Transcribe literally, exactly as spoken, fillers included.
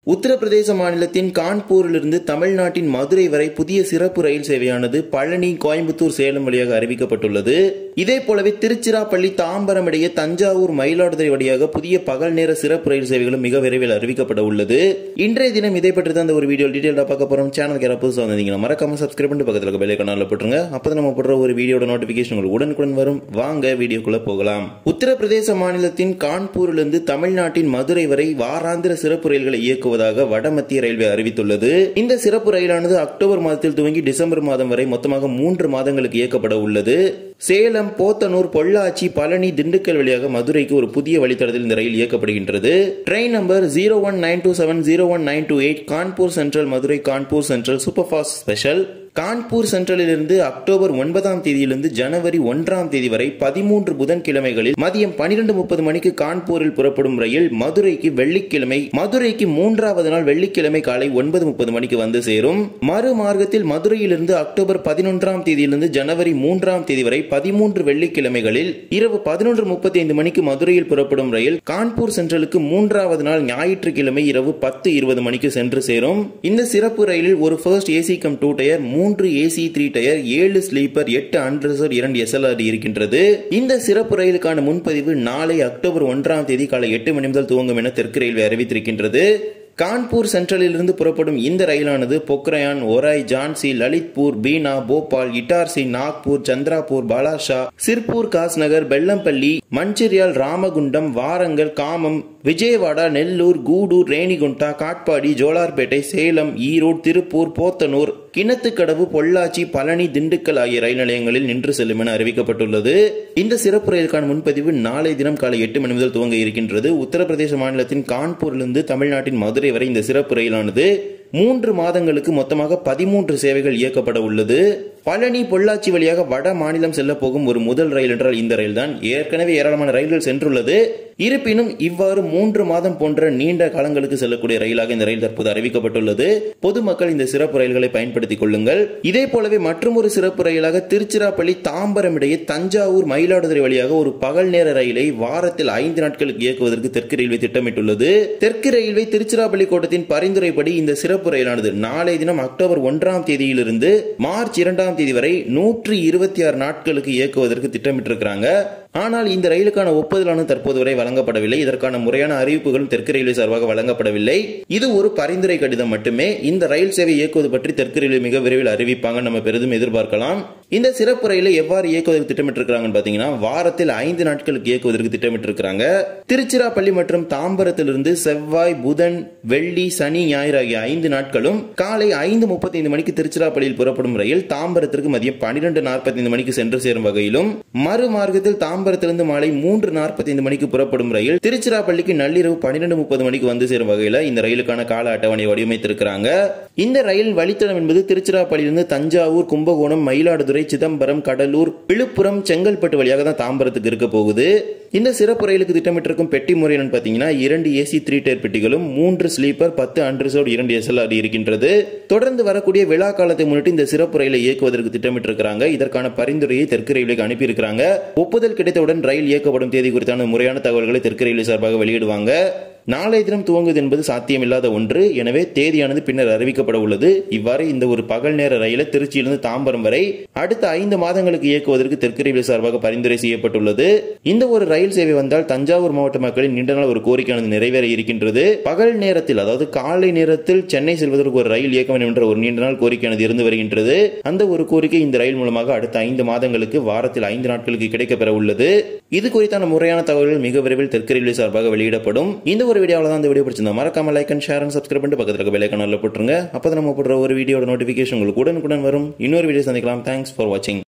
உத்தரப்பிரதேச மாநிலத்தின் கான்பூரிலிருந்து தமிழ்நாட்டின் மதுரை வரை புதிய சிறப்பு ரயில் சேவையானது பழனி, கோயம்புத்தூர், சேலம் வழியாக அறிவிக்கப்பட்டுள்ளது. இதே போலவே திருச்சிராப்பள்ளி, தாம்பரம் இடையே தஞ்சாவூர், மயிலாடுதுறை வழியாக புதிய பகல் நேர சிறப்பு ரயில் சேவைகளும் மிக விரைவில் அறிவிக்கப்பட உள்ளது. இன்றைய தினம் இதை பற்றி தான் ஒரு வீடியோ டீடைலா பார்க்க போறோம். சேனலுக்கு யாராவது புதுசாக வந்தீங்கன்னா மறக்காம சப்ஸ்கிரைப் பண்ணி பக்கத்தில் இருக்க பெல் ஐகானை போட்டுருங்க. அப்பதான் நம்ம போடுற ஒரு வீடியோட நோட்டிபிகேஷன் உங்களுக்கு உடனுக்குடன் வரும். வாங்க வீடியோக்குள்ள போகலாம். உத்தரப்பிரதேச மாநிலத்தின் கான்பூரிலிருந்து தமிழ்நாட்டின் மதுரை வரை வாராந்திர சிறப்பு ரயில்களை இயக்குவது வட மத்திய ரயில்வே அறிவித்துள்ளது. இந்த சிறப்பு ரயிலானது அக்டோபர் மாதத்தில் துவங்கி டிசம்பர் மாதம் வரை மொத்தமாக மூன்று மாதங்களுக்கு இயக்கப்பட உள்ளது. சேலம், போத்தனூர், பொள்ளாச்சி, பழனி, திண்டுக்கல் வழியாக மதுரைக்கு ஒரு புதிய வழித்தடத்தில் இந்த ரயில் இயக்கப்படுகின்றது. Train number zero one nine two seven zero one nine two eight Kanpur central Madurai Kanpur central super fast special. Kanpur சென்ட்ரலில் இருந்து அக்டோபர் ஒன்பதாம் தேதியிலிருந்து ஜனவரி ஒன்றாம் தேதி வரை பதிமூன்று புதன்கிழமைகளில் மதியம் பனிரெண்டு முப்பது மணிக்கு கான்பூரில் புறப்படும் ரயில் மதுரைக்கு வெள்ளிக்கிழமை மதுரைக்கு மூன்றாவது நாள் வெள்ளிக்கிழமை காலை ஒன்பது முப்பது மணிக்கு வந்து சேரும். மறு மார்க்கத்தில் மதுரையிலிருந்து அக்டோபர் பதினொன்றாம் தேதியிலிருந்து ஜனவரி மூன்றாம் தேதி வரை பதிமூன்று வெள்ளிக்கிழமைகளில் இரவு பதினொன்று முப்பத்தி ஐந்து மணிக்கு மதுரையில் புறப்படும் ரயில் கான்பூர் சென்ட்ரலுக்கு மூன்றாவது நாள் ஞாயிற்றுக்கிழமை இரவு பத்து இருபது மணிக்கு சென்று சேரும். இந்த சிறப்பு ரயிலில் ஒரு first AC cum two tier, மூன்று ஏசி த்ரீ டயர், ஏழு ஸ்லீப்பர், எட்டு அன்ரிசர்வ், இரண்டு எஸ்எல்ஆர் இருக்கின்றது. இந்த சிறப்பு ரயிலுக்கான முன்பதிவு நாளை அக்டோபர் ஒன்றாம் தேதி காலை எட்டு மணி முதல் துவங்கும் என தெற்கு ரயில்வே அறிவித்திருக்கின்றது. கான்பூர் சென்ட்ரலில் இருந்து புறப்படும் இந்த ரயிலானது பொக்ரான், ஒராய், ஜான்சி, லலித்பூர், பீனா, போபால், இட்டார்சி, நாக்பூர், சந்திராபூர், பாலாஷா, சிர்பூர், காஸ்நகர், பெல்லம்பள்ளி, மஞ்சிரியால், ராமகுண்டம், வாரங்கல், காமம், விஜயவாடா, நெல்லூர், கூடூர், ரேணிகுண்டா, காட்பாடி, ஜோலார்பேட்டை, சேலம், ஈரோடு, திருப்பூர், போத்தனூர், கிணத்துக்கடவு, பொள்ளாச்சி, பழனி, திண்டுக்கல் ஆகிய ரயில் நிலையங்களில் நின்று செல்லும் என அறிவிக்கப்பட்டுள்ளது. இந்த சிறப்பு ரயிலுக்கான முன்பதிவு நாளை தினம் காலை எட்டு மணி முதல் துவங்க இருக்கின்றது. உத்தரப்பிரதேச மாநிலத்தின் கான்பூரிலிருந்து தமிழ்நாட்டின் மதுரை வரை இந்த சிறப்பு ரயிலானது மூன்று மாதங்களுக்கு மொத்தமாக பதிமூன்று சேவைகள் இயக்கப்பட உள்ளது. பழனி, பொள்ளாச்சி வழியாக வட மாநிலம் செல்ல போகும் ஒரு முதல் ரயில் என்றால் இந்த ரயில் தான். ஏற்கனவே ஏராளமான ரயில்கள் சென்றுள்ளது. இருப்பினும் இவ்வாறு மூன்று மாதம் போன்ற நீண்ட காலங்களுக்கு செல்லக்கூடிய ரயிலாக இந்த ரயில் தற்போது அறிவிக்கப்பட்டுள்ளது. பொதுமக்கள் இந்த சிறப்பு ரயில்களை பயன்படுத்திக் கொள்ளுங்கள். இதே போலவே மற்றும் ஒரு சிறப்பு ரயிலாக திருச்சிராப்பள்ளி, தாம்பரம் இடையே தஞ்சாவூர், மயிலாடுதுறை வழியாக ஒரு பகல் நேர ரயிலை வாரத்தில் ஐந்து நாட்களுக்கு இயக்குவதற்கு தெற்கு ரயில்வே திட்டமிட்டுள்ளது. தெற்கு ரயில்வே திருச்சிராப்பள்ளி கோட்டத்தின் பரிந்துரைப்படி இந்த சிறப்பு ரயிலானது நாளை தினம் அக்டோபர் ஒன்றாம் தேதியிலிருந்து மார்ச் இரண்டாம் தேதி வரை நூற்றி இருபத்தி ஆறு நாட்களுக்கு இயக்குவதற்கு திட்டமிட்டிருக்கிறாங்க. ஆனால் இந்த ரயிலுக்கான ஒப்புதலானது தற்போது வரை வழங்கப்படவில்லை. இதற்கான முறையான அறிவிப்புகளும் தெற்கு ரயில்வே சார்பாக வழங்கப்படவில்லை. இது ஒரு பரிந்துரை கடிதம் மட்டுமே. இந்த ரயில் சேவை இயக்குவது பற்றி தெற்கு ரயில்வே மிக விரைவில் அறிவிப்பாங்க, நம்ம பெரிதும் எதிர்பார்க்கலாம். இந்த சிறப்பு ரயிலை எவ்வாறு இயக்குவதற்கு திட்டமிட்டிருக்கிறாங்கன்னு பாத்தீங்கன்னா வாரத்தில் ஐந்து நாட்களுக்கு இயக்குவதற்கு திட்டமிட்டிருக்கிறாங்க. திருச்சிராப்பள்ளி மற்றும் தாம்பரத்திலிருந்து செவ்வாய், புதன், வெள்ளி, சனி, ஞாயிறு ஆகிய ஐந்து நாட்களும் காலை ஐந்து முப்பத்தி ஐந்து மணிக்கு திருச்சிராப்பள்ளியில் புறப்படும் ரயில் தாம்பரத்திற்கு மதியம் பன்னிரண்டு நாற்பத்தி ஐந்து மணிக்கு சென்று சேரும் வகையிலும், மறு மார்க்கத்தில் தாம்பரத்திலிருந்து மாலை மூன்று நாற்பத்தி ஐந்து மணிக்கு புறப்படும் ரயில் திருச்சிராப்பள்ளிக்கு நள்ளிரவு பன்னிரண்டு முப்பது மணிக்கு வந்து சேரும் வகையில் இந்த ரயிலுக்கான கால அட்டவணை வடிவமைத்திருக்கிறாங்க. இந்த ரயில் வழித்தடம் என்பது திருச்சிராப்பள்ளியிலிருந்து தஞ்சாவூர், கும்பகோணம், மயிலாடுதுறை, சிதம்பரம், கடலூர், விழுப்புரம், செங்கல்பட்டு வழியாக தான் தாம்பரத்துக்கு இருக்க போகுது. இந்த சிறப்பு ரயிலுக்கு திட்டமிட்டிருக்கும் பெட்டி முறை பாத்தீங்கன்னா இரண்டு ஏசி த்ரீ டயர் பெட்டிகளும், மூன்று ஸ்லீப்பர், பத்து அன்ரிசர்வ், இரண்டு எஸ்எல்ஆர் இருக்கின்றது. தொடர்ந்து வரக்கூடிய விழா காலத்தை முன்னிட்டு இந்த சிறப்பு ரயிலை இயக்குவதற்கு திட்டமிட்டிருக்கிறாங்க. இதற்கான பரிந்துரையை தெற்கு ரயில்வேக்கு அனுப்பியிருக்கிறாங்க. ஒப்புதல் கிடைத்தவுடன் ரயில் இயக்கப்படும் தேதி குறித்தான முறையான தகவல்களை தெற்கு ரயில்வே சார்பாக வெளியிடுவாங்க. நாளை தினம் துவங்குவது என்பது சாத்தியமில்லாத ஒன்று. எனவே தேதியானது பின்னர் அறிவிக்கப்பட உள்ளது. இவ்வாறு இந்த ஒரு பகல் நேர ரயிலை திருச்சியிலிருந்து தாம்பரம் வரை அடுத்த ஐந்து மாதங்களுக்கு இயக்குவதற்கு தெற்கு ரயில்வே சார்பாக பரிந்துரை செய்யப்பட்டுள்ளது. இந்த ஒரு ரயில் சேவை வந்தால் தஞ்சாவூர் மாவட்ட மக்களின் நீண்ட நாள் ஒரு கோரிக்கையானது நிறைவேற இருக்கின்றது. பகல் நேரத்தில், அதாவது காலை நேரத்தில் சென்னை செல்வதற்கு ஒரு ரயில் இயக்க வேண்டும் என்ற ஒரு நீண்ட நாள் கோரிக்கையானது இருந்து வருகின்றது. அந்த ஒரு கோரிக்கை இந்த ரயில் மூலமாக அடுத்த ஐந்து மாதங்களுக்கு வாரத்தில் ஐந்து நாட்களுக்கு கிடைக்கப்பெற உள்ளது. இது குறித்தான முறையான தகவல்கள் மிக விரைவில் தெற்கு ரயில்வே சார்பாக வெளியிடப்படும். இந்த ஒரு வீடியோவில் தான் இந்த வீடியோ பிடிச்சிருந்தா மறக்காம like and share and subscribe பண்ணிட்டு பக்கத்துல இருக்க பெல் ஐகானை போட்டுருங்க. அப்பதான் நம்ம போடுற ஒரு வீடியோட நோட்டிபிகேஷன் உங்களுக்கு உடனுக்குடன் வரும். இன்னொரு வீடியோ சந்திக்கலாம். தேங்க்ஸ் ஃபார் வாட்சிங்.